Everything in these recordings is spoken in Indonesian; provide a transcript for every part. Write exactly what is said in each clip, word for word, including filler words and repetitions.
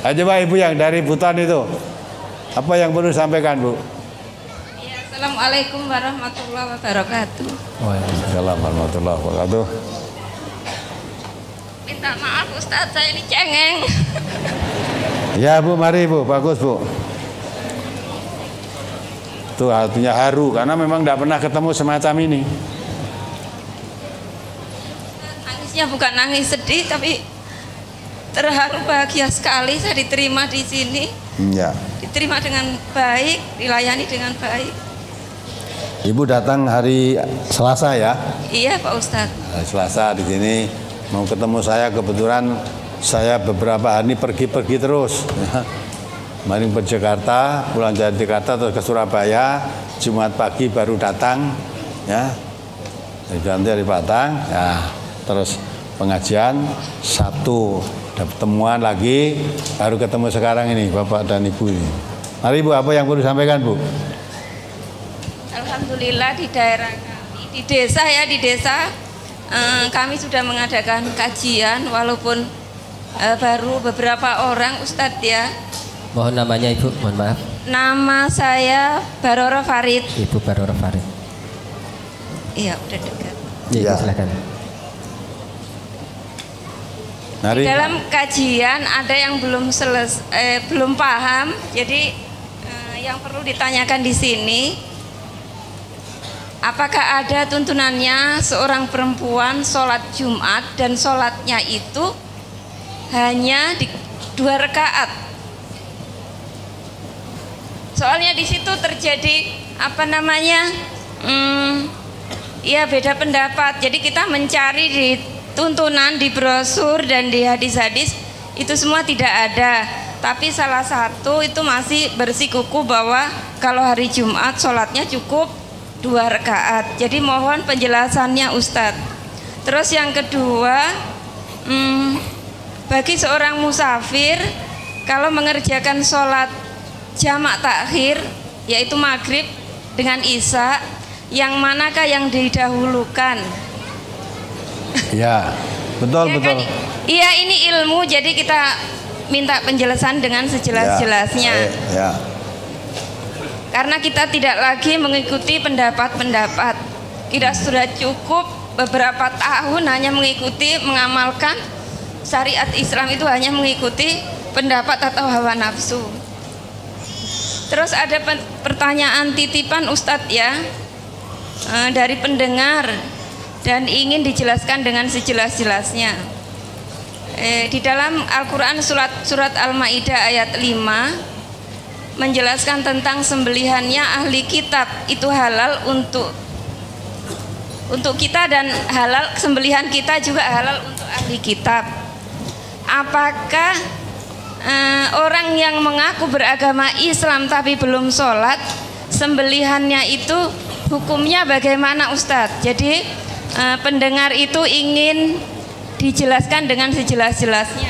Coba Ibu yang dari Buton itu, apa yang perlu sampaikan, Bu? Ya, Assalamualaikum warahmatullahi wabarakatuh. Waalaikumsalam warahmatullahi wabarakatuh. Minta maaf Ustadz, saya ini cengeng. Ya Bu, mari Bu, bagus Bu. Itu artinya haru, karena memang tidak pernah ketemu semacam ini. Nangisnya bukan nangis sedih, tapi terharu bahagia sekali saya diterima di sini. Ya. Diterima dengan baik, dilayani dengan baik. Ibu datang hari Selasa ya? Iya Pak Ustadz. Hari Selasa di sini mau ketemu saya, kebetulan saya beberapa hari pergi-pergi terus. Kemarin ke Jakarta, pulang dari Jakarta terus ke Surabaya, Jumat pagi baru datang, ya. Nanti dari Batang, ya. Terus pengajian Sabtu, ada pertemuan lagi, baru ketemu sekarang ini Bapak dan Ibu ini. Mari Bu, apa yang perlu sampaikan Bu? Alhamdulillah di daerah kami, di desa ya, di desa eh, kami sudah mengadakan kajian, walaupun eh, baru beberapa orang Ustadz ya. Mohon namanya Ibu, mohon maaf. Nama saya Baroro Farid. Ibu Baroro Farid. Iya, udah dekat. Ya, silakan. Mari. Di dalam kajian ada yang belum seles, eh, belum paham, jadi eh, yang perlu ditanyakan di sini, apakah ada tuntunannya seorang perempuan sholat Jumat dan sholatnya itu hanya di dua rakaat? Soalnya di situ terjadi apa namanya, hmm, ya beda pendapat. Jadi kita mencari di tuntunan, di brosur dan di hadis-hadis itu semua tidak ada. Tapi salah satu itu masih bersikukuh bahwa kalau hari Jumat sholatnya cukup dua rakaat. Jadi mohon penjelasannya Ustadz. Terus yang kedua, hmm, bagi seorang musafir kalau mengerjakan sholat jamak takhir, yaitu maghrib dengan isya, yang manakah yang didahulukan? Ya, betul, Ya betul. kan, iya, ini ilmu, jadi kita minta penjelasan dengan sejelas-jelasnya. Ya, ya. Karena kita tidak lagi mengikuti pendapat-pendapat. Kita sudah cukup beberapa tahun hanya mengikuti, mengamalkan syariat Islam itu hanya mengikuti pendapat atau hawa nafsu. Terus ada pertanyaan titipan Ustadz ya, e, dari pendengar dan ingin dijelaskan dengan sejelas-jelasnya. E, di dalam Al-Quran surat, surat Al-Ma'idah ayat lima menjelaskan tentang sembelihannya ahli kitab itu halal untuk untuk kita, dan halal sembelihan kita juga halal untuk ahli kitab. Apakah Uh, orang yang mengaku beragama Islam tapi belum sholat, sembelihannya itu hukumnya bagaimana Ustadz? Jadi uh, pendengar itu ingin dijelaskan dengan sejelas-jelasnya.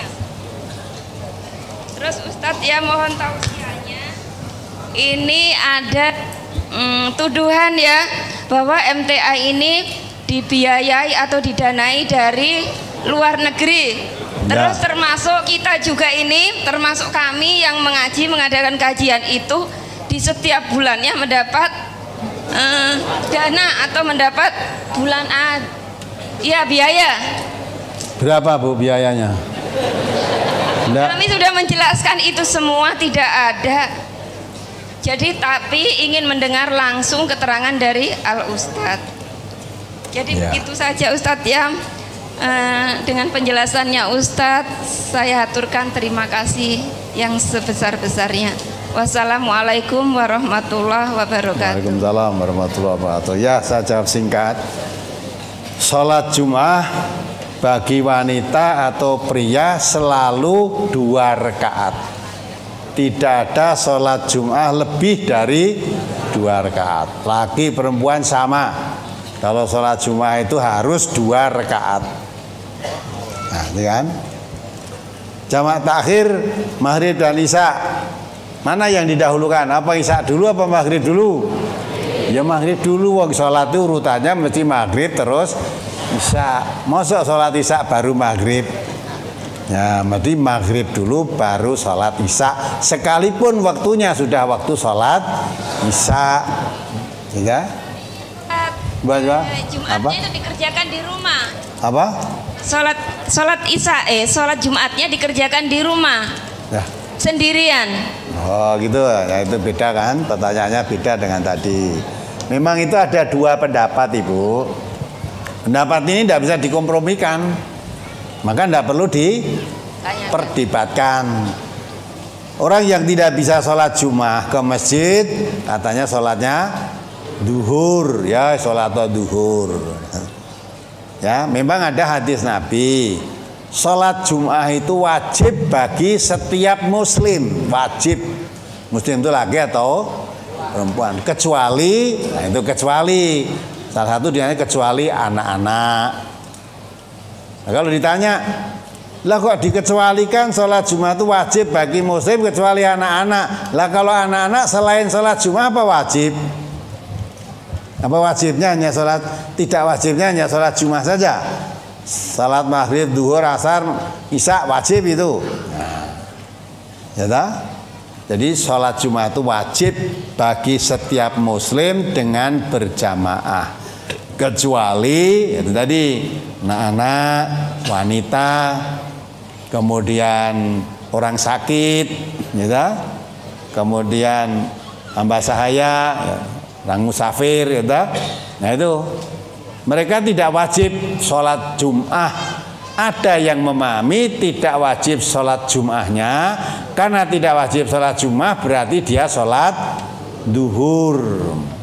Terus Ustadz ya, mohon tausiahnya. Ini ada um, tuduhan ya bahwa M T A ini dibiayai atau didanai dari luar negeri. Terus termasuk kita juga ini, termasuk kami yang mengaji, mengadakan kajian itu di setiap bulannya mendapat uh, dana atau mendapat bulan ad, ya biaya. Berapa Bu biayanya? Nggak. Kami sudah menjelaskan itu semua tidak ada. Jadi tapi ingin mendengar langsung keterangan dari Al Ustadz. Jadi ya, begitu saja Ustadz ya. Uh, dengan penjelasannya Ustadz, saya haturkan terima kasih yang sebesar-besarnya. Wassalamualaikum warahmatullahi wabarakatuh. Waalaikumsalam warahmatullahi wabarakatuh. Ya, saya jawab singkat. Sholat Jumat bagi wanita atau pria selalu dua rakaat. Tidak ada sholat Jumat lebih dari dua rakaat. Laki perempuan sama. Kalau sholat Jumat itu harus dua rakaat. Nah, ini kan jamak takhir maghrib dan isya, mana yang didahulukan? Apa isya dulu apa maghrib dulu? Ya maghrib dulu, wong sholat itu urutannya mesti maghrib terus isya. Mosok sholat isya baru maghrib? Ya, berarti maghrib dulu baru sholat isya. Sekalipun waktunya sudah waktu sholat isya, ya. Baca Jumatnya apa? itu dikerjakan di rumah. Apa? Sholat sholat isya eh sholat Jumatnya dikerjakan di rumah. Ya. Sendirian. Oh gitu, ya itu beda kan? Pertanyaannya beda dengan tadi. Memang itu ada dua pendapat Ibu. Pendapat ini tidak bisa dikompromikan, maka tidak perlu diperdebatkan. Orang yang tidak bisa sholat Jumat ke masjid, katanya sholatnya duhur, ya sholat duhur. Ya, memang ada hadis Nabi, sholat Jumat itu wajib bagi setiap muslim, wajib. Muslim itu laki atau perempuan, kecuali, nah itu kecuali, salah satu diantaranya kecuali anak-anak. Nah, kalau ditanya, lah kok dikecualikan sholat Jumat itu wajib bagi muslim kecuali anak-anak? Lah kalau anak-anak selain sholat Jumat apa wajib? Apa wajibnya hanya sholat, tidak wajibnya hanya sholat Jumat saja? Salat maghrib, duhur, asar, isya wajib itu. Nah, ya tak? Jadi sholat Jumat itu wajib bagi setiap muslim dengan berjamaah, kecuali itu tadi anak-anak, wanita, kemudian orang sakit, ya tak? Kemudian hamba sahaya, ya, orang musafir, ya tak? Nah itu mereka tidak wajib sholat Jum'ah. Ada yang memahami tidak wajib sholat Jum'ahnya, karena tidak wajib sholat Jum'ah berarti dia sholat duhur.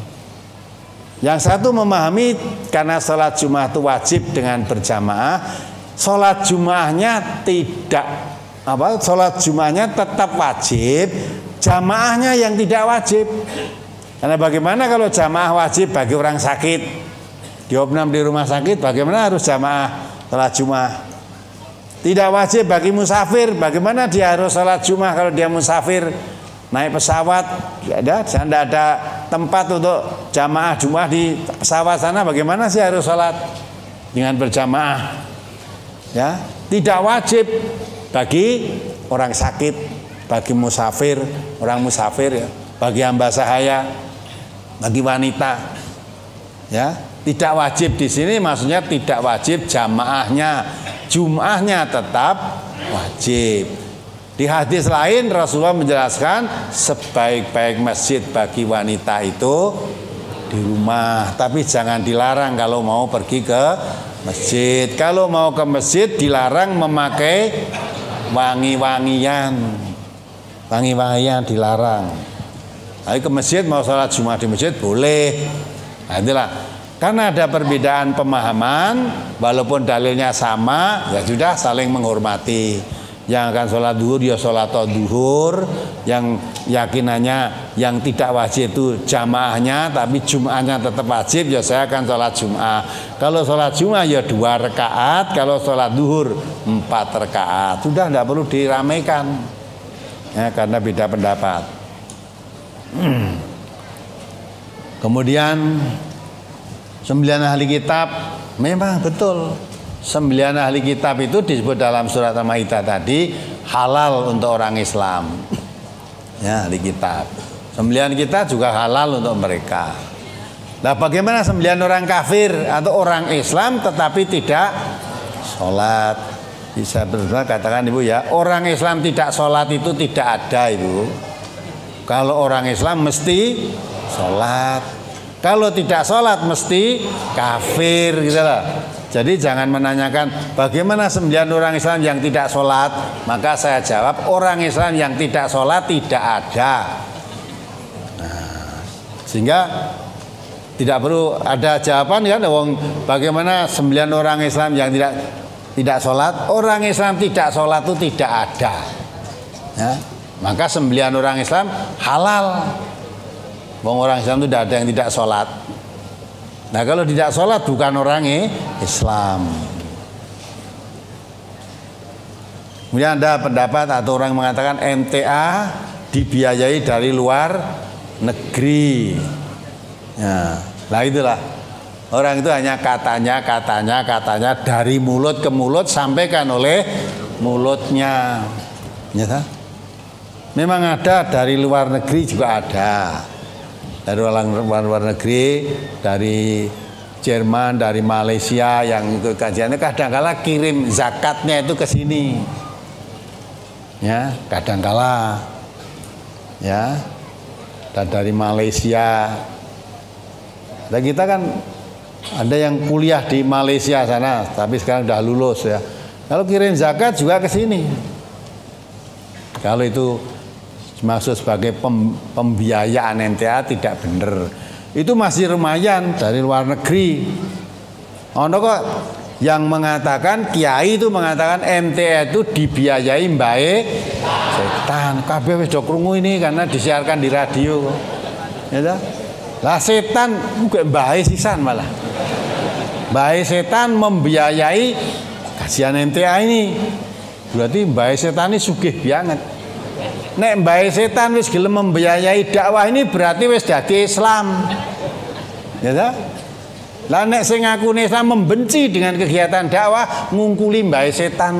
Yang satu memahami karena sholat Jum'ah itu wajib dengan berjamaah, sholat Jum'ahnya tidak apa? Sholat Jum'ahnya tetap wajib, jamaahnya yang tidak wajib. Karena bagaimana kalau jamaah wajib bagi orang sakit, diopnam di rumah sakit, bagaimana harus jamaah sholat Jumat? Tidak wajib bagi musafir, bagaimana dia harus sholat Jumat kalau dia musafir naik pesawat? Tidak ada, tidak ada tempat untuk jamaah Jumat di pesawat sana, bagaimana sih harus sholat dengan berjamaah? Ya, tidak wajib bagi orang sakit, bagi musafir, orang musafir, ya, bagi hamba sahaya, bagi wanita, ya. Tidak wajib di sini maksudnya tidak wajib jamaahnya, Jum'ahnya tetap wajib. Di hadis lain Rasulullah menjelaskan sebaik-baik masjid bagi wanita itu di rumah, tapi jangan dilarang kalau mau pergi ke masjid. Kalau mau ke masjid dilarang memakai wangi-wangian, wangi-wangian dilarang. Tapi ke masjid mau sholat Jumat di masjid boleh. Nah, itulah. Karena ada perbedaan pemahaman, walaupun dalilnya sama, ya sudah saling menghormati. Yang akan sholat duhur ya sholat duhur, yang yakinannya yang tidak wajib itu jamaahnya, tapi Jum'ahnya tetap wajib, ya saya akan sholat Jum'ah. Kalau sholat Jum'ah ya dua rakaat, kalau sholat duhur empat rakaat. Sudah tidak perlu diramaikan, ya, karena beda pendapat. Kemudian sembilan ahli kitab, memang betul sembilan ahli kitab itu disebut dalam surat Al-Maidah tadi halal untuk orang Islam, ya, ahli kitab. Sembilan kita juga halal untuk mereka. Nah, bagaimana sembilan orang kafir atau orang Islam tetapi tidak sholat? Bisa benar katakan Ibu, ya, orang Islam tidak sholat itu tidak ada Ibu. Kalau orang Islam mesti sholat. Kalau tidak sholat mesti kafir, gitu loh. Jadi jangan menanyakan bagaimana sembilan orang Islam yang tidak sholat. Maka saya jawab orang Islam yang tidak sholat tidak ada. Nah, sehingga tidak perlu ada jawaban kan, bagaimana sembilan orang Islam yang tidak tidak sholat. Orang Islam tidak sholat itu tidak ada, ya. Maka sembilan orang Islam halal. Wong orang Islam itu tidak ada yang tidak sholat. Nah, kalau tidak sholat bukan orang Islam. Kemudian ada pendapat atau orang mengatakan M T A dibiayai dari luar negeri. Ya, nah itulah. Orang itu hanya katanya, katanya, katanya dari mulut ke mulut sampaikan oleh mulutnya. Ya, memang ada dari luar negeri juga ada. Dari orang luar, luar negeri, dari Jerman, dari Malaysia yang ikut kajiannya kadang-kala kirim zakatnya itu ke sini. Ya, kadang-kala. Ya. Dan dari Malaysia. Dan kita kan ada yang kuliah di Malaysia sana, tapi sekarang udah lulus ya. Kalau kirim zakat juga ke sini. Kalau itu maksud sebagai pem, pembiayaan N T A tidak benar. Itu masih lumayan dari luar negeri. Ono kok yang mengatakan kiai itu mengatakan M T A itu dibiayai mbae setan. Kabeh wis do krungu ini karena disiarkan di radio. Ya ta? Lah setan kok mbae sisan malah. Mbae setan membiayai kajian M T A ini. Berarti mbae setan ini sugih banget. Nek mbae setan wis gelem membiayai dakwah ini berarti wis dadi Islam. Ya ta? Lah nek sing ngakune Islam membenci dengan kegiatan dakwah ngungkuli mbae setan.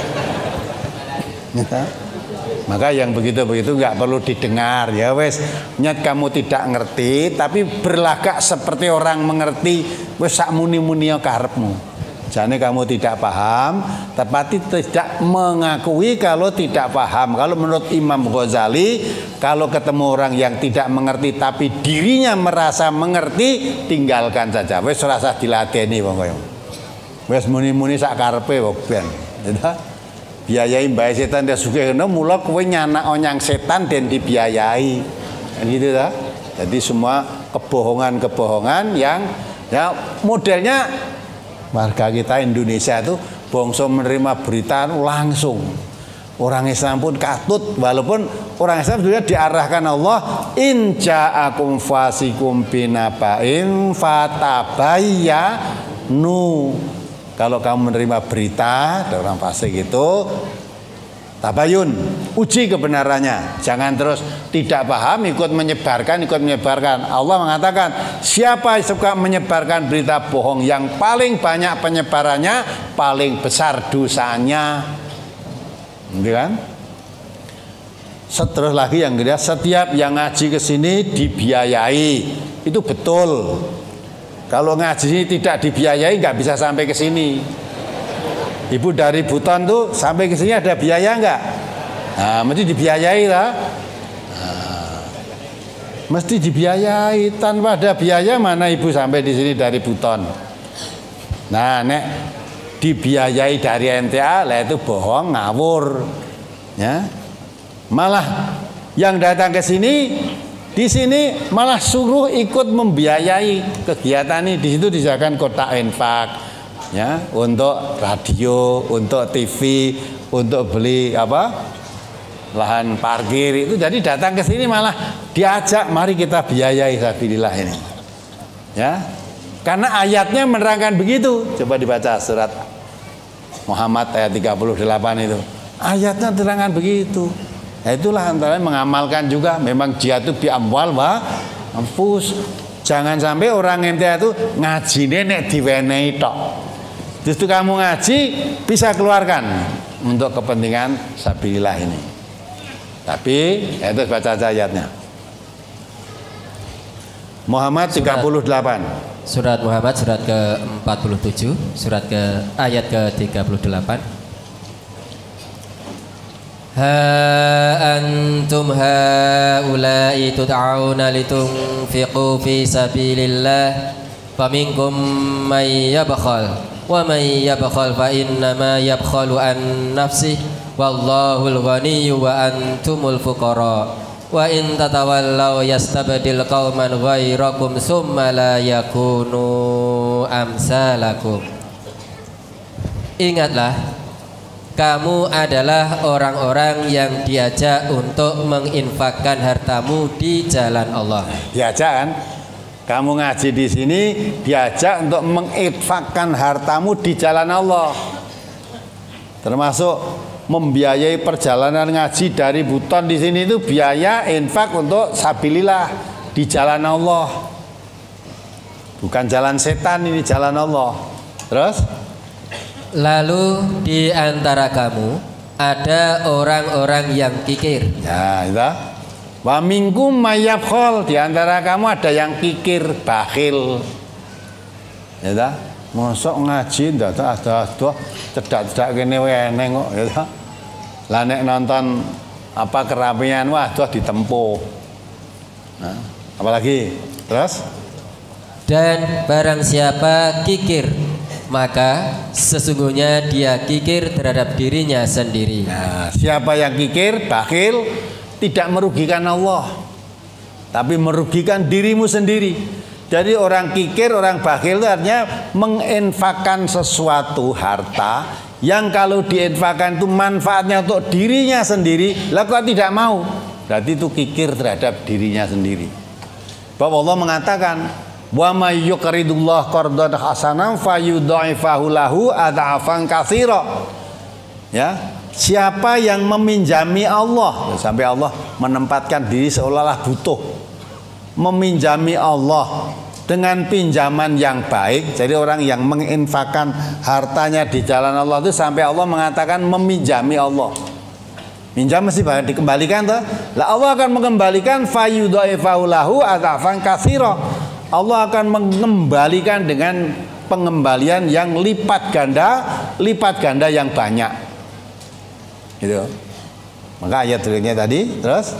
Ya ta? Maka yang begitu-begitu nggak perlu didengar ya wes. Nyat kamu tidak ngerti tapi berlagak seperti orang mengerti wes sak muni-muni karepmu. Jane kamu tidak paham, tapi tidak mengakui kalau tidak paham. Kalau menurut Imam Ghazali, kalau ketemu orang yang tidak mengerti tapi dirinya merasa mengerti, tinggalkan saja. Wes rasa diladeni wong koyo. Wes muni-muni sak karepe wong ben. Biayai mbae setan dia sugih ngono, mula kowe nyanak onyang setan dan dibiayai. Kan gitu ta? Jadi semua kebohongan-kebohongan yang ya modelnya warga kita Indonesia itu bangsa menerima berita langsung. Orang Islam pun katut, walaupun orang Islam juga diarahkan Allah, in ja'akum fasikum binaba'in fatabayyanu. Kalau kamu menerima berita dari orang fasik itu, tabayun, uji kebenarannya. Jangan terus tidak paham ikut menyebarkan, ikut menyebarkan. Allah mengatakan, siapa yang suka menyebarkan berita bohong yang paling banyak penyebarannya, paling besar dosanya. Gitu kan? Terus lagi yang kedua, setiap yang ngaji ke sini dibiayai. Itu betul. Kalau ngaji ini tidak dibiayai nggak bisa sampai ke sini. Ibu dari Buton tuh sampai ke sini ada biaya nggak? Nah, mesti dibiayai lah. Nah, mesti dibiayai. Tanpa ada biaya mana ibu sampai di sini dari Buton? Nah, nek dibiayai dari N T A lah itu bohong, ngawur. Ya, malah yang datang ke sini di sini malah suruh ikut membiayai kegiatan ini. Di situ disediakan kotak infak. Ya, untuk radio, untuk T V, untuk beli apa lahan parkir itu. Jadi datang ke sini malah diajak, mari kita biayai sabilillah ini. Ya, karena ayatnya menerangkan begitu. Coba dibaca surat Muhammad ayat tiga puluh delapan itu. Ayatnya menerangkan begitu. Ya, itulah antara mengamalkan juga. Memang jihad itu bi amwal wa anfus. Jangan sampai orang ente itu ngajine nek diwenehi tok. Justru kamu ngaji bisa keluarkan untuk kepentingan sabilillah ini. Tapi ya itu baca ayatnya. Muhammad tiga puluh delapan. Surat Muhammad surat ke empat puluh tujuh, surat ke ayat ke tiga puluh delapan. Ha antum haula'i tud'auna litunfiqu fi sabilillah faminkum may yabkhal wa may yabkhal fa innama yabkhalu an nafsihi wallahul ghaniyyu wa antumul fuqara wa in tatawallaw yastabdil qauman ghairakum summa la yakunu amsalakum. Ingatlah, kamu adalah orang-orang yang diajak untuk menginfakkan hartamu di jalan Allah. Diajak kan? Kamu ngaji di sini diajak untuk menginfakkan hartamu di jalan Allah. Termasuk membiayai perjalanan ngaji dari Buton di sini itu biaya infak untuk sabilillah di jalan Allah. Bukan jalan setan, ini jalan Allah. Terus Lalu di antara kamu ada orang-orang yang kikir. Ya, itu. Wa minkum mayyabkhal, di antara kamu ada yang kikir, bakhil. Ya ta? Mosok ngaji ndak ada ada cedak-cedak kene weneng kok ya ta. Lah nek nonton apa keramaian wah doh ditempuh. Nah, apalagi terus dan barang siapa kikir maka sesungguhnya dia kikir terhadap dirinya sendiri. Nah, siapa yang kikir, bakhil, tidak merugikan Allah, tapi merugikan dirimu sendiri. Jadi orang kikir, orang bakhil itu artinya menginfakkan sesuatu harta yang kalau diinfakkan itu manfaatnya untuk dirinya sendiri, lah kok tidak mau? Berarti itu kikir terhadap dirinya sendiri. Bahwa Allah mengatakan, wa may yuqridullah qardan hasanan fayudha'ifahu lahu adhafan katsira. Ya, siapa yang meminjami Allah, sampai Allah menempatkan diri seolah-olah butuh, meminjami Allah dengan pinjaman yang baik. Jadi orang yang menginfakkan hartanya di jalan Allah itu sampai Allah mengatakan meminjami Allah. Minjam mesti dikembalikan tuh. Lah Allah akan mengembalikan fayudha'ifahu lahu adhafan katsira. Allah akan mengembalikan dengan pengembalian yang lipat ganda, lipat ganda yang banyak. Gitu. Maka ayat berikutnya tadi terus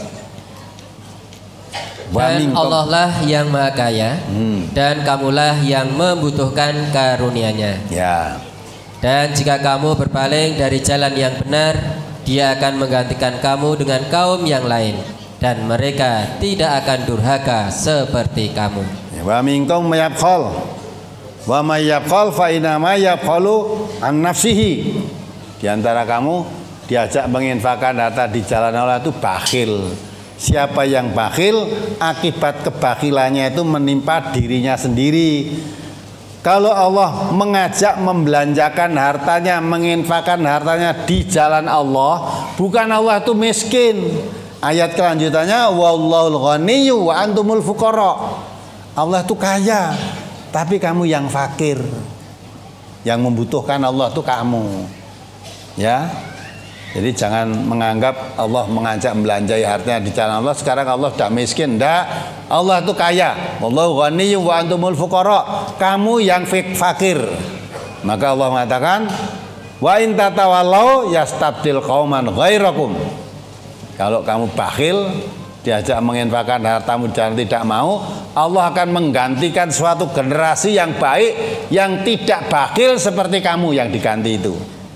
dan Allah lah yang maha kaya, hmm. dan kamulah yang membutuhkan karunia-Nya. Ya. Dan jika kamu berpaling dari jalan yang benar, Dia akan menggantikan kamu dengan kaum yang lain, dan mereka tidak akan durhaka seperti kamu. Wa minkum mayabkhal, wa may yabkhal fa inama yabkhalu an nafsihi. Di antara kamu diajak menginfakkan harta di jalan Allah itu bakhil. Siapa yang bakhil, akibat kebakhilannya itu menimpa dirinya sendiri. Kalau Allah mengajak membelanjakan hartanya, menginfakkan hartanya di jalan Allah, bukan Allah itu miskin. Ayat kelanjutannya, wallahul ghaniyyu wa antumul fuqara. Allah itu kaya, tapi kamu yang fakir. Yang membutuhkan Allah itu kamu. Ya. Jadi jangan menganggap Allah mengajak membelanjai hartanya di jalan Allah, sekarang Allah sudah miskin. Enggak, Allah itu kaya. Wallahu ghaniyyu wa antumul fuqara. Kamu yang fakir. Maka Allah mengatakan, wa in tatawallaw yastabdil qauman ghairakum. Kalau kamu bakhil, diajak menginfakkan hartamu dan tidak mau, Allah akan menggantikan suatu generasi yang baik yang tidak bakhil seperti kamu yang diganti itu.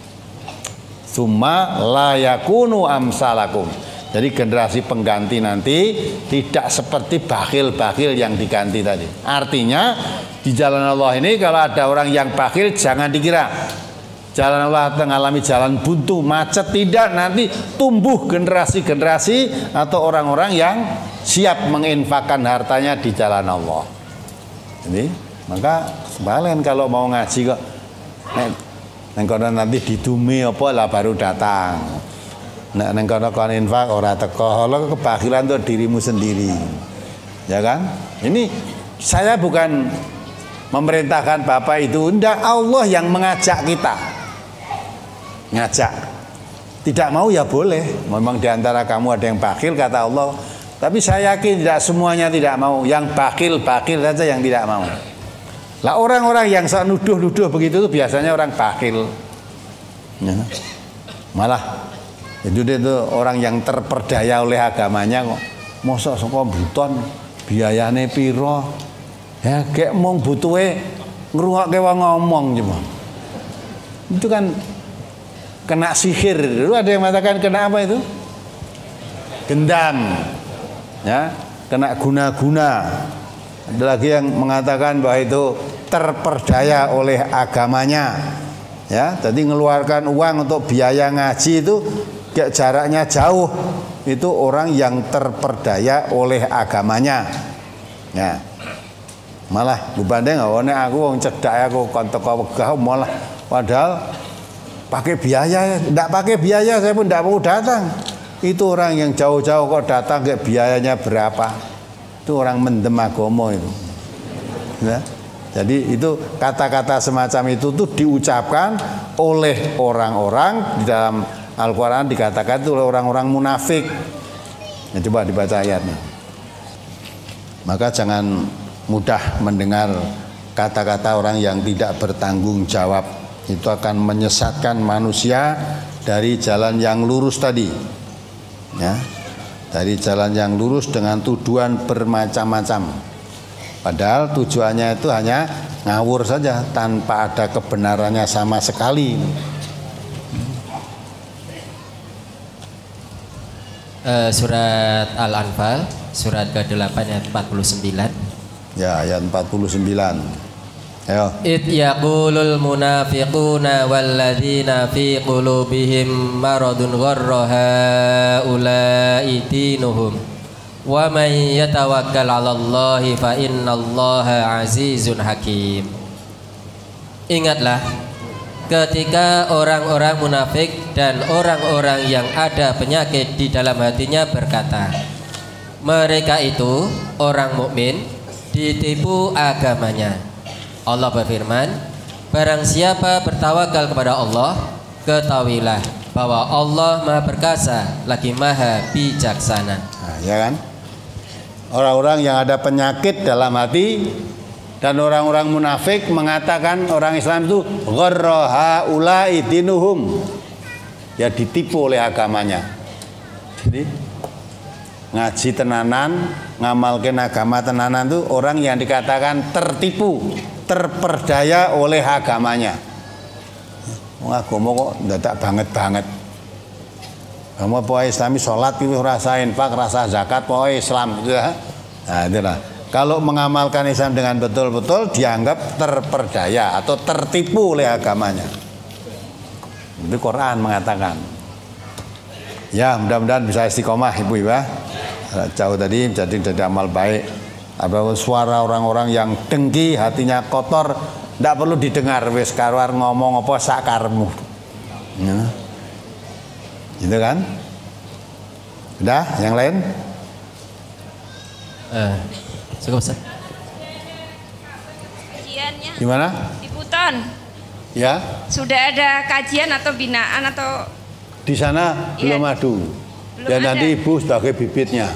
Summa la yakunu amsalakum. Jadi generasi pengganti nanti tidak seperti bakhil-bakhil yang diganti tadi. Artinya di jalan Allah ini kalau ada orang yang bakhil jangan dikira jalan Allah mengalami jalan buntu, macet, tidak. Nanti tumbuh generasi-generasi atau orang-orang yang siap menginfakkan hartanya di jalan Allah. Jadi maka sebalen kalau mau ngaji kok neng kono nanti didumi apa lah baru datang. Nek neng kono kon infak ora teko, lo kebakhilan tuh dirimu sendiri. Ya kan? Ini saya bukan memerintahkan Bapak itu, ndak, Allah yang mengajak kita. Ngajak. Tidak mau ya boleh. Memang diantara kamu ada yang bakhil kata Allah. Tapi saya yakin tidak semuanya tidak mau. Yang bakhil-bakhil saja yang tidak mau. Lah orang-orang yang sok nuduh-nuduh begitu itu biasanya orang bakhil. Ya. Malah itu itu orang yang terperdaya oleh agamanya kok. Mosok saka buton biayane piro? Ya gek mung butuhe ngrungokke wong ngomong cuma. Itu kan kena sihir. Dulu ada yang mengatakan kena apa itu? Gendam. Ya, kena guna-guna. Ada lagi yang mengatakan bahwa itu terperdaya oleh agamanya. Ya, jadi ngeluarkan uang untuk biaya ngaji itu jaraknya jauh. Itu orang yang terperdaya oleh agamanya. Ya. Malah gubandeng nek aku wong cedhak aku kon teko wegah malah padahal pakai biaya, enggak pakai biaya saya pun enggak mau datang. Itu orang yang jauh-jauh kok datang kayak biayanya berapa? Itu orang mendem agama itu. Ya. Jadi itu kata-kata semacam itu tuh diucapkan oleh orang-orang di dalam Al-Quran, dikatakan itu oleh orang-orang munafik. Nah, coba dibaca ayatnya. Maka jangan mudah mendengar kata-kata orang yang tidak bertanggung jawab. Itu akan menyesatkan manusia dari jalan yang lurus tadi, ya, dari jalan yang lurus dengan tuduhan bermacam-macam. Padahal tujuannya itu hanya ngawur saja tanpa ada kebenarannya sama sekali. Uh, surat Al-Anfal, surat ke delapan ayat empat puluh sembilan. Ya, ayat empat puluh sembilan. Ayo. Id yaqulul munafiquna walladzina fi qulubihim maradun gharra haula'i dinuhum wa man yatawakkal 'alallahi fa innallaha 'azizun hakim. Ingatlah ketika orang-orang munafik dan orang-orang yang ada penyakit di dalam hatinya berkata, mereka itu orang mukmin ditipu agamanya. Allah berfirman, barang siapa bertawakal kepada Allah, ketahuilah bahwa Allah Maha Perkasa lagi Maha Bijaksana. Nah, ya kan? Orang-orang yang ada penyakit dalam hati dan orang-orang munafik mengatakan orang Islam itu gharra haula'i dinuhum, ya ditipu oleh agamanya. Jadi ngaji tenanan, ngamalkan agama tenanan itu orang yang dikatakan tertipu, terperdaya oleh agamanya. Wah, agama kok dadak banget-banget. Kamu pokoke Islami sholat itu rasa infak, rasa zakat, pokoke Islam gitu ya. Nah, itulah. Kalau mengamalkan Islam dengan betul-betul dianggap terperdaya atau tertipu oleh agamanya. Itu Quran mengatakan. Ya, mudah-mudahan bisa istiqomah Ibu ya. Jauh tadi jadi jadi amal baik. Apa suara orang-orang yang dengki, hatinya kotor, tidak perlu didengar. Wis karuar ngomong apa sakarmu. Ya. Gitu kan? Udah, yang lain? Eh, cukup Ustaz. Kajiannya Gimana? di Buton. Ya. Sudah ada kajian atau binaan atau Di sana iya, belum ada. belum Dan ada. nanti Ibu sebagai bibitnya.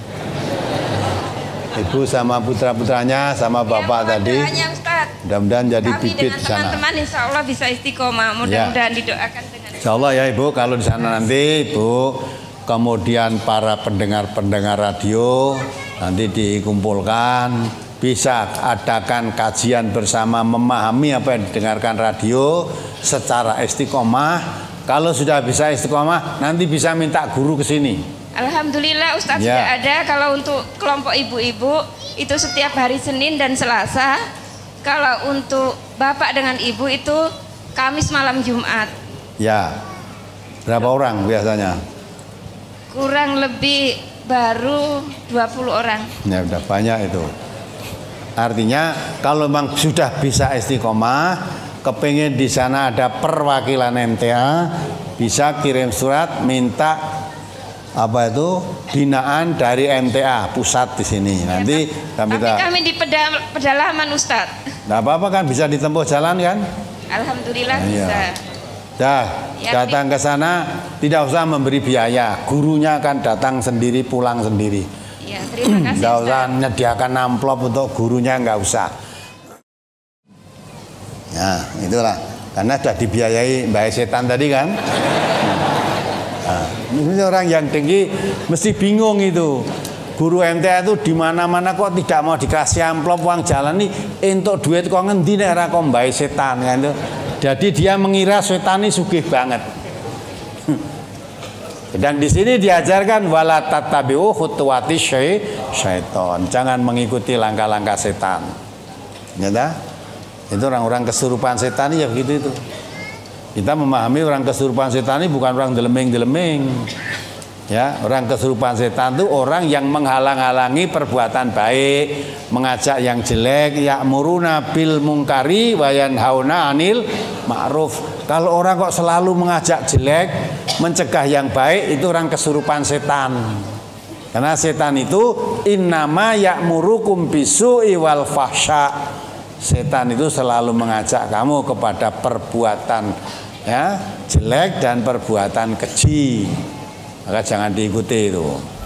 Ibu sama putra-putranya sama Bapak ya, tadi. doanya, Ustaz. Mudah-mudahan jadi Kami bibit dengan di sana. teman-teman insya Allah bisa istiqomah. Mudah-mudahan didoakan dengan Insya Allah ya Ibu, kalau di sana nanti Ibu, kemudian para pendengar-pendengar radio nanti dikumpulkan, bisa adakan kajian bersama, memahami apa yang didengarkan radio secara istiqomah. Kalau sudah bisa istiqomah, nanti bisa minta guru ke sini. Alhamdulillah Ustadz Ya. sudah ada. Kalau untuk kelompok ibu-ibu itu setiap hari Senin dan Selasa. Kalau untuk bapak dengan ibu itu Kamis malam Jumat. Ya, berapa orang biasanya? Kurang lebih baru dua puluh orang. Ya udah banyak itu. Artinya kalau memang sudah bisa istiqomah, kepingin di sana ada perwakilan M T A, bisa kirim surat minta apa itu binaan dari M T A pusat di sini. Nanti kami Tapi kami di pedal, pedalaman Ustadz. Nah, apa-apa kan bisa ditempuh jalan kan? Alhamdulillah Nah, iya. bisa. Dah, Ya, datang ke sana tidak usah memberi biaya. Gurunya akan datang sendiri, pulang sendiri. Ya, terima kasih Nggak usah Ustadz. menyediakan amplop untuk gurunya, nggak usah. Nah, itulah. Karena sudah dibiayai Mbak Setan tadi kan. Nah, ini orang yang tinggi mesti bingung itu. Guru M T A itu di mana-mana kok tidak mau dikasih amplop uang jalan nih, entuk duit kok ngendi nek ora kok Mbak Setan kan itu. Jadi dia mengira setan ini sugih banget. Dan di sini diajarkan wala tattabi'u khutuwati syaiton. Jangan mengikuti langkah-langkah setan. Ya, itu orang-orang kesurupan setan ya begitu itu. Kita memahami orang kesurupan setan ini bukan orang deleming-deleming. Ya, orang kesurupan setan itu orang yang menghalang-halangi perbuatan baik, mengajak yang jelek, ya'muruna bil mungkari wa yanhauna 'anil ma'ruf. Kalau orang kok selalu mengajak jelek, mencegah yang baik, itu orang kesurupan setan. Karena setan itu innama ya'murukum bisu'i wal fahsya. Setan itu selalu mengajak kamu kepada perbuatan ya jelek dan perbuatan keji, maka jangan diikuti itu.